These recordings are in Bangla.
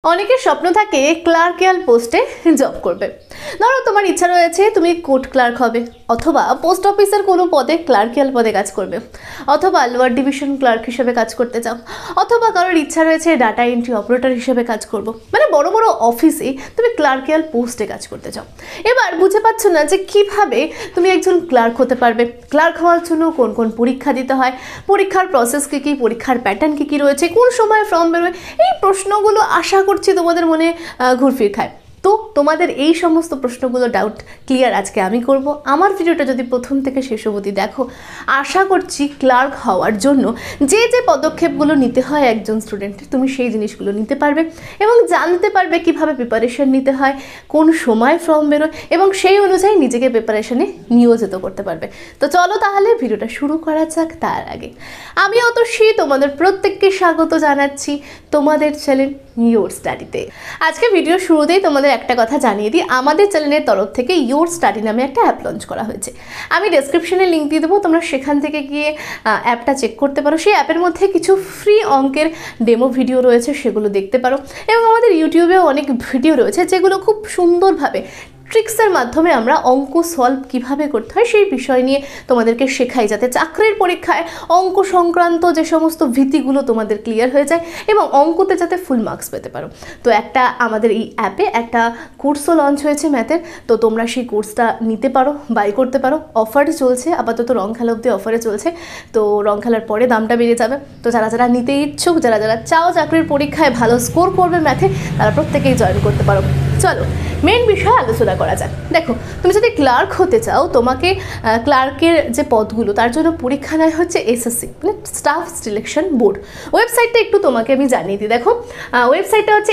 অনেকের স্বপ্ন থাকে ক্লার্কিয়াল পোস্টে জব করবে। ধরো তোমার ইচ্ছা রয়েছে তুমি কোর্ট ক্লার্ক হবে, অথবা পোস্ট অফিসের কোনো পদে ক্লার্কিয়াল পদে কাজ করবে, অথবা লোয়ার ডিভিশন ক্লার্ক হিসেবে কাজ করতে চাও, অথবা কারোর ইচ্ছা রয়েছে ডাটা এন্ট্রি অপারেটর হিসেবে কাজ করব, মানে বড় বড় অফিসে তুমি ক্লার্কিয়াল পোস্টে কাজ করতে চাও। এবার বুঝে পাচ্ছ না যে কিভাবে তুমি একজন ক্লার্ক হতে পারবে। ক্লার্ক হওয়ার জন্য কোন কোন পরীক্ষা দিতে হয়, পরীক্ষার প্রসেস কী কী, পরীক্ষার প্যাটার্ন কী কী রয়েছে, কোন সময় ফর্ম বেরোয়, এই প্রশ্নগুলো আশা করছি তোমাদের মনে ঘুরফির খায়। তো তোমাদের এই সমস্ত প্রশ্নগুলো ডাউট ক্লিয়ার আজকে আমি করব। আমার ভিডিওটা যদি প্রথম থেকে শেষ অবধি দেখো, আশা করছি ক্লার্ক হওয়ার জন্য যে যে পদক্ষেপগুলো নিতে হয় একজন স্টুডেন্টের, তুমি সেই জিনিসগুলো নিতে পারবে এবং জানতে পারবে কিভাবে প্রিপারেশন নিতে হয়, কোন সময় ফর্ম বেরোয়, এবং সেই অনুযায়ী নিজেকে প্রিপারেশনে নিয়োজিত করতে পারবে। তো চলো তাহলে ভিডিওটা শুরু করা যাক। তার আগে আমি অতসী তোমাদের প্রত্যেককে স্বাগত জানাচ্ছি তোমাদের চ্যানেল ইয়োর স্টাডিতে। আজকে ভিডিও শুরুতেই তোমাদের একটা কথা জানিয়ে দিই, আমাদের চ্যানেলের তরফ থেকে ইয়োর স্টাডি নামে একটা অ্যাপ লঞ্চ করা হয়েছে। আমি ডেসক্রিপশনে লিঙ্ক দিয়ে দেবো, তোমরা সেখান থেকে গিয়ে অ্যাপটা চেক করতে পারো। সেই অ্যাপের মধ্যে কিছু ফ্রি অঙ্কের ডেমো ভিডিও রয়েছে, সেগুলো দেখতে পারো, এবং আমাদের ইউটিউবেও অনেক ভিডিও রয়েছে যেগুলো খুব সুন্দরভাবে ট্রিক্সের মাধ্যমে আমরা অঙ্ক সলভ কিভাবে করতে হয় সেই বিষয় নিয়ে তোমাদেরকে শেখাই, যাতে চাকরির পরীক্ষায় অঙ্ক সংক্রান্ত যে সমস্ত ভীতিগুলো তোমাদের ক্লিয়ার হয়ে যায় এবং অঙ্কতে যাতে ফুল মার্কস পেতে পারো। তো একটা আমাদের এই অ্যাপে একটা কোর্সও লঞ্চ হয়েছে ম্যাথের, তো তোমরা সেই কোর্সটা নিতে পারো, বাই করতে পারো। অফারে চলছে, আপাতত রং খেলা অবধি অফারে চলছে, তো রং খেলার পরে দামটা বেড়ে যাবে। তো যারা যারা নিতে ইচ্ছুক, যারা যারা চাও চাকরির পরীক্ষায় ভালো স্কোর করবে ম্যাথে, তারা প্রত্যেকেই জয়েন করতে পারো। চলো মেন বিষয়ে আলোচনা করা যাক। দেখো, তুমি যদি ক্লার্ক হতে চাও, তোমাকে ক্লার্কের যে পদগুলো তার জন্য পরীক্ষা নেয় হচ্ছে এসএসসি, মানে স্টাফ সিলেকশন বোর্ড। ওয়েবসাইটটা একটু তোমাকে আমি জানিয়ে দিই। দেখো, ওয়েবসাইটটা হচ্ছে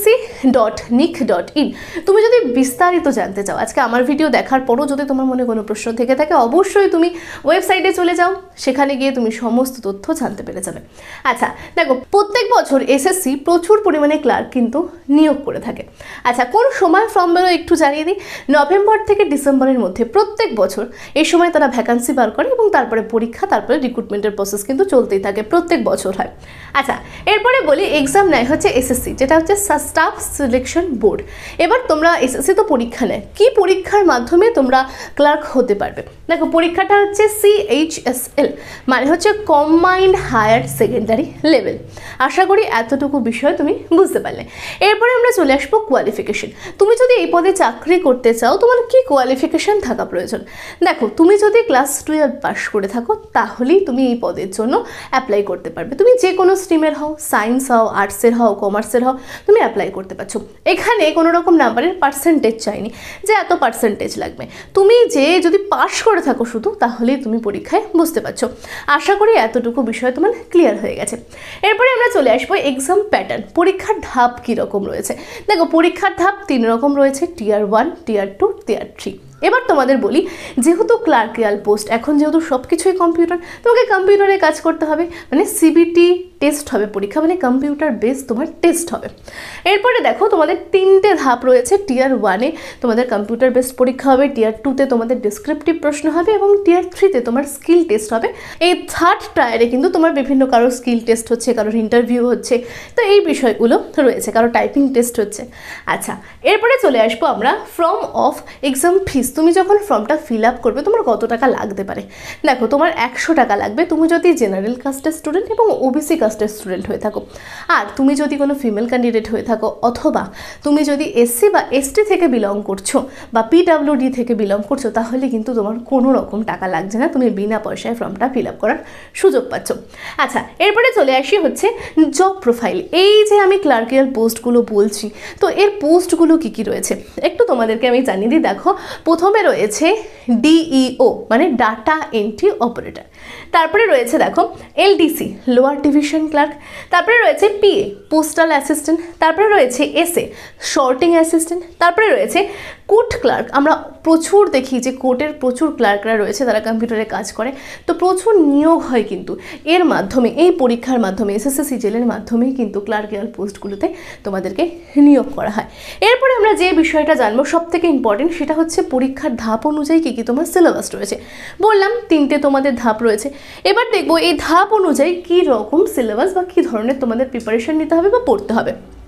ssc.nic.in। তুমি যদি বিস্তারিত জানতে চাও, আজকে আমার ভিডিও দেখার পরও যদি তোমার মনে কোনো প্রশ্ন থেকে থাকে, অবশ্যই তুমি ওয়েবসাইটে চলে যাও, সেখানে গিয়ে তুমি সমস্ত তথ্য জানতে পেরে যাবে। আচ্ছা দেখো, প্রত্যেক বছর এসএসসি প্রচুর পরিমাণে ক্লার্ক কিন্তু নিয়োগ করে থাকে। আচ্ছা, কোন সময় ফর্ম বেরোয় একটু জানিয়ে দিই। নভেম্বর থেকে ডিসেম্বরের মধ্যে প্রত্যেক বছর এই সময় তারা ভ্যাকান্সি বার করে এবং তারপরে পরীক্ষা, তারপরে রিক্রুটমেন্টের প্রসেস কিন্তু চলতেই থাকে, প্রত্যেক বছর হয়। আচ্ছা, এরপরে বলি এক্সাম নেয় হচ্ছে এসএসসি, যেটা হচ্ছে স্টাফ সিলেকশন বোর্ড। এবার তোমরা এসএসসি তো পরীক্ষা নেয়, কি পরীক্ষার মাধ্যমে তোমরা ক্লার্ক হতে পারবে। দেখো, পরীক্ষাটা হচ্ছে CHSL, মানে হচ্ছে কম্বাইন্ড হায়ার সেকেন্ডারি লেভেল। আশা করি এতটুকু বিষয় তুমি বুঝতে পারলে। এরপরে আমরা চলে আসবো কোয়ালিফিকেশন। তুমি যদি এই পদে চাকরি করতে চাও, তোমার কি কোয়ালিফিকেশন থাকা প্রয়োজন। দেখো, তুমি যদি ক্লাস 12 পাস করে থাকো, তাহলেই তুমি এই পদের জন্য অ্যাপ্লাই করতে পারবে। তুমি যে কোনো স্ট্রিমের হও, সায়েন্স হও, আর্টসের হও, কমার্সের হও, তুমি অ্যাপ্লাই করতে পারছো। এখানে কোনো রকম নাম্বারের পার্সেন্টেজ চাইনি যে এত পার্সেন্টেজ লাগবে। তুমি যদি পাস করে থাকো শুধু, তাহলেই তুমি পরীক্ষায় বুঝতে পারছো। আশা করি এতটুকু বিষয় তোমার ক্লিয়ার হয়ে গেছে। এরপরে আমরা চলে আসবো এক্সাম প্যাটার্ন, পরীক্ষার ধাপ কীরকম রয়েছে। দেখো, পরীক্ষার ধাপ 3 রকম রয়েছে, টিয়ার 1, টিয়ার 2, টিয়ার 3। এবার তোমাদের বলি, যেহেতু ক্লার্কিয়াল পোস্ট, এখন যেহেতু সব কিছুই কম্পিউটার, তোমাকে কম্পিউটারে কাজ করতে হবে, মানে সিবিটি টেস্ট হবে পরীক্ষা, মানে কম্পিউটার বেস তোমার টেস্ট হবে। এরপরে দেখো, তোমাদের 3টে ধাপ রয়েছে। টিয়ার 1-এ তোমাদের কম্পিউটার বেসড পরীক্ষা হবে, টিয়ার 2-তে তোমাদের ডেসক্রিপটিভ প্রশ্ন হবে, এবং টিয়ার 3-তে তোমার স্কিল টেস্ট হবে। এই থার্ড টায়ারে কিন্তু তোমার বিভিন্ন কারোর স্কিল টেস্ট হচ্ছে, কারোর ইন্টারভিউ হচ্ছে, তো এই বিষয়গুলো রয়েছে, কারো টাইপিং টেস্ট হচ্ছে। আচ্ছা, এরপরে চলে আসবো আমরা ফর্ম অফ এক্সাম ফিস। তুমি যখন ফর্মটা ফিল আপ করবে, তোমার কত টাকা লাগতে পারে। দেখো, তোমার 100 টাকা লাগবে তুমি যদি জেনারেল কাস্টের স্টুডেন্ট এবং ওবিসি কাস্টের স্টুডেন্ট হয়ে থাকো। আর তুমি যদি কোনো ফিমেল ক্যান্ডিডেট হয়ে থাকো, অথবা তুমি যদি এসসি বা এসটি থেকে বিলং করছো বা পিডাব্লিউডি থেকে বিলং করছো, তাহলে কিন্তু তোমার কোনো রকম টাকা লাগছে না, তুমি বিনা পয়সায় ফর্মটা ফিল আপ করার সুযোগ পাচ্ছ। আচ্ছা, এরপরে চলে আসি হচ্ছে জব প্রোফাইল। এই যে আমি ক্লার্কিয়াল পোস্টগুলো বলছি, তো এর পোস্টগুলো কী কী রয়েছে একটু তোমাদেরকে আমি জানিয়ে দিই। দেখো, প্রথমে রয়েছে ডিইও, মানে ডাটা এন্ট্রি অপারেটর। তারপরে রয়েছে দেখো এলডিসি, লোয়ার ডিভিশন ক্লার্ক। তারপরে রয়েছে পিএ, পোস্টাল অ্যাসিস্ট্যান্ট। তারপরে রয়েছে এসএ, শর্টিং অ্যাসিস্ট্যান্ট। তারপরে রয়েছে কোর্ট ক্লার্ক। আমরা প্রচুর দেখি যে কোর্টের প্রচুর ক্লার্করা রয়েছে, তারা কম্পিউটারে কাজ করে, তো প্রচুর নিয়োগ হয় কিন্তু এর মাধ্যমে, এই পরীক্ষার মাধ্যমে, এসএসসি সিজিএলের মাধ্যমেই কিন্তু ক্লার্কিয়াল পোস্টগুলোতে তোমাদেরকে নিয়োগ করা হয়। এরপরে আমরা যে বিষয়টা জানবো সব থেকে ইম্পর্টেন্ট, সেটা হচ্ছে পরীক্ষার ধাপ অনুযায়ী কী কী তোমার সিলেবাস রয়েছে। বললাম 3টে তোমাদের ধাপ রয়েছে। এবার দেখবো এই ধাপ অনুযায়ী কী রকম সিলেবাস বা কী ধরনের তোমাদের প্রিপারেশন নিতে হবে বা পড়তে হবে।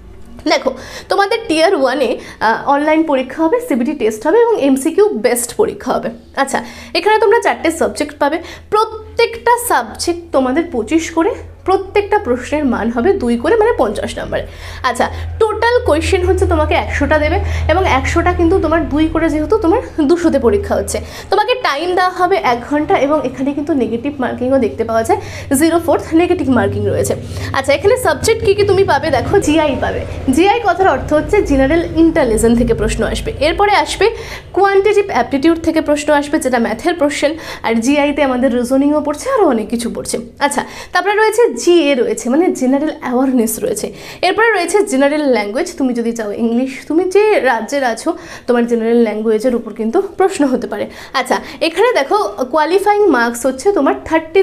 দেখো তোমাদের টিয়ার 1-এ অনলাইন পরীক্ষা হবে, সিবিটি টেস্ট হবে এবং এমসিকিউ বেস্ট পরীক্ষা হবে। আচ্ছা, এখানে তোমরা 4টে সাবজেক্ট পাবে, প্রত্যেকটা সাবজেক্ট তোমাদের 25 করে, প্রত্যেকটা প্রশ্নের মান হবে 2 করে, মানে 50 নম্বরে। আচ্ছা, টোটাল কোয়েশ্চেন হচ্ছে তোমাকে 100টা দেবে এবং 100টা কিন্তু তোমার 2 করে, যেহেতু তোমার 200তে পরীক্ষা হচ্ছে। তোমাকে টাইম দেওয়া হবে 1 ঘন্টা এবং এখানে কিন্তু নেগেটিভ মার্কিংও দেখতে পাওয়া যায়, 0.4 নেগেটিভ মার্কিং রয়েছে। আচ্ছা, এখানে সাবজেক্ট কী কী তুমি পাবে দেখো, জিআই পাবে। জিআই কথার অর্থ হচ্ছে জেনারেল ইন্টেলিজেন্স থেকে প্রশ্ন আসবে। এরপরে আসবে কোয়ান্টিটিভ অ্যাপটিটিউড থেকে প্রশ্ন আসবে, যেটা ম্যাথের কোশ্চেন। আর জিআইতে আমাদের রিজনিংও পড়ছে, আরও অনেক কিছু পড়ছে। আচ্ছা, তারপরে রয়েছে জিএ রয়েছে, মানে জেনারেল অ্যাওয়ারনেস রয়েছে। এরপরে রয়েছে জেনারেল ল্যাঙ্গুয়েজ, তুমি যদি চাও ইংলিশ, তুমি যে রাজ্যের আছো তোমার জেনারেল ল্যাঙ্গুয়েজের উপর কিন্তু প্রশ্ন হতে পারে। আচ্ছা, এখানে দেখো কোয়ালিফাইং মার্কস হচ্ছে তোমার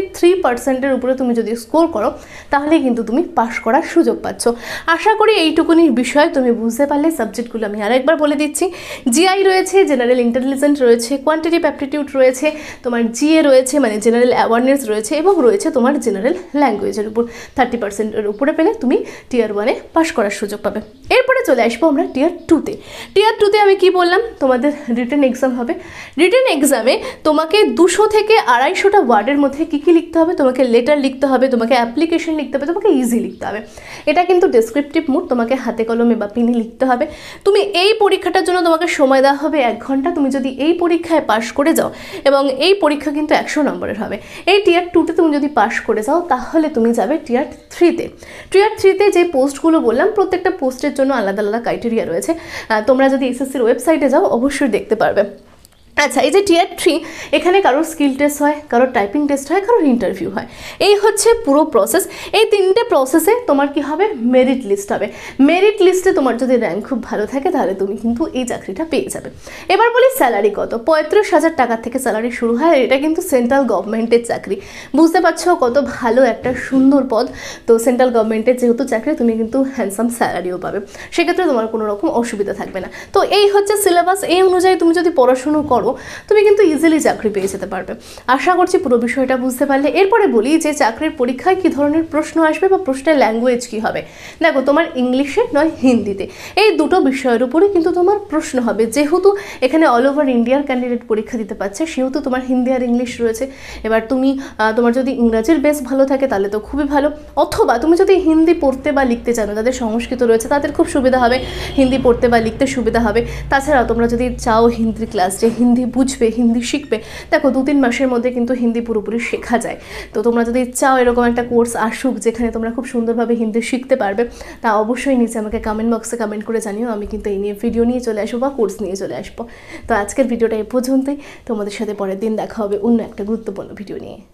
33%-এর উপরে তুমি যদি স্কোর করো তাহলে কিন্তু তুমি পাশ করার সুযোগ পাচ্ছ। আশা করি এইটুকুনি বিষয় তুমি বুঝতে পারলে। সাবজেক্টগুলো আমি আরেকবার বলে দিচ্ছি, জিআই রয়েছে, জেনারেল ইন্টেলিজেন্স রয়েছে, কোয়ান্টিটিভ অ্যাপটিটিউড রয়েছে, তোমার জিএ রয়েছে মানে জেনারেল অ্যাওয়ারনেস রয়েছে, এবং রয়েছে তোমার জেনারেল ল্যাঙ্গুয়েজের উপর 30%-এর উপরে পেলে তুমি টিয়ার 1-এ পাশ করার সুযোগ পাবে। এরপরে চলে আসবো আমরা টিয়ার 2-তে। টিয়ার 2-তে আমি কি বললাম, তোমাদের রিটেন এক্সাম হবে। রিটেন এক্সামে তোমাকে 200 থেকে 250টা ওয়ার্ডের মধ্যে কী কী লিখতে হবে, তোমাকে লেটার লিখতে হবে, তোমাকে অ্যাপ্লিকেশন লিখতে হবে, তোমাকে ইজি লিখতে হবে। এটা কিন্তু ডেসক্রিপটিভ মুড, তোমাকে হাতে কলমে বা পেনে লিখতে হবে। তুমি এই পরীক্ষাটার জন্য তোমাকে সময় দেওয়া হবে 1 ঘন্টা। তুমি যদি এই পরীক্ষায় পাশ করে যাও, এবং এই পরীক্ষা কিন্তু 100 নম্বরের হবে, এই টিয়ার 2-তে তুমি যদি পাশ করে যাও তাহলে তুমি যাবে টিয়ার 3-তে। টিয়ার 3-তে যে পোস্টগুলো বললাম, প্রত্যেকটা পোস্টের জন্য আলাদা আলাদা ক্রাইটেরিয়া রয়েছে। তোমরা যদি এসএসসির ওয়েবসাইটে যাও অবশ্যই দেখতে পারবে। আচ্ছা, এই যে টিয়ার 3, এখানে কারোর স্কিল টেস্ট হয়, কারোর টাইপিং টেস্ট হয়, কারোর ইন্টারভিউ হয়। এই হচ্ছে পুরো প্রসেস। এই 3টে প্রসেসে তোমার কি হবে, মেরিট লিস্ট হবে। মেরিট লিস্টে তোমার যদি র্যাঙ্ক খুব ভালো থাকে তাহলে তুমি কিন্তু এই চাকরিটা পেয়ে যাবে। এবার বলি স্যালারি কত। 35,000 টাকা থেকে স্যালারি শুরু হয়। এটা কিন্তু সেন্ট্রাল গভর্নমেন্টের চাকরি। বুঝতে পারছো কত ভালো একটা সুন্দর পদ। তো সেন্ট্রাল গভর্নমেন্টের যেহেতু চাকরি, তুমি কিন্তু হ্যান্ডসাম স্যালারিও পাবে, সেক্ষেত্রে তোমার কোনো রকম অসুবিধা থাকবে না। তো এই হচ্ছে সিলেবাস। এই অনুযায়ী তুমি যদি পড়াশুনো করো তুমি কিন্তু ইজিলি চাকরি পেয়ে যেতে পারবে। আশা করছি পুরো বিষয়টা বুঝতে পারলে। এরপরে বলি যে চাকরির পরীক্ষায় কী ধরনের প্রশ্ন আসবে বা প্রশ্নের ল্যাঙ্গুয়েজ কী হবে। দেখো, তোমার ইংলিশে নয় হিন্দিতে, এই দুটো বিষয়ের উপরে কিন্তু তোমার প্রশ্ন হবে। যেহেতু এখানে অল ওভার ইন্ডিয়ার ক্যান্ডিডেট পরীক্ষা দিতে পারছে, সেহেতু তোমার হিন্দি আর ইংলিশ রয়েছে। এবার তোমার যদি ইংরাজির বেস ভালো থাকে তাহলে তো খুবই ভালো, অথবা তুমি যদি হিন্দি পড়তে বা লিখতে জানো, যাদের সংস্কৃত রয়েছে তাদের খুব সুবিধা হবে, হিন্দি পড়তে বা লিখতে সুবিধা হবে। তাছাড়া তোমরা যদি চাও হিন্দির ক্লাস, যে হিন্দি বুঝবে, হিন্দি শিখবে, দেখো 2-3 মাসের মধ্যে কিন্তু হিন্দি পুরোপুরি শেখা যায়। তো তোমরা যদি চাও এরকম একটা কোর্স আসুক যেখানে তোমরা খুব সুন্দরভাবে হিন্দি শিখতে পারবে, তা অবশ্যই নিচে আমাকে কমেন্ট বক্সে কমেন্ট করে জানিও। আমি কিন্তু এই নিয়ে ভিডিও নিয়ে চলে আসবো বা কোর্স নিয়ে চলে আসবো। তো আজকের ভিডিওটা এই পর্যন্তই। তোমাদের সাথে পরের দিন দেখা হবে অন্য একটা গুরুত্বপূর্ণ ভিডিও নিয়ে।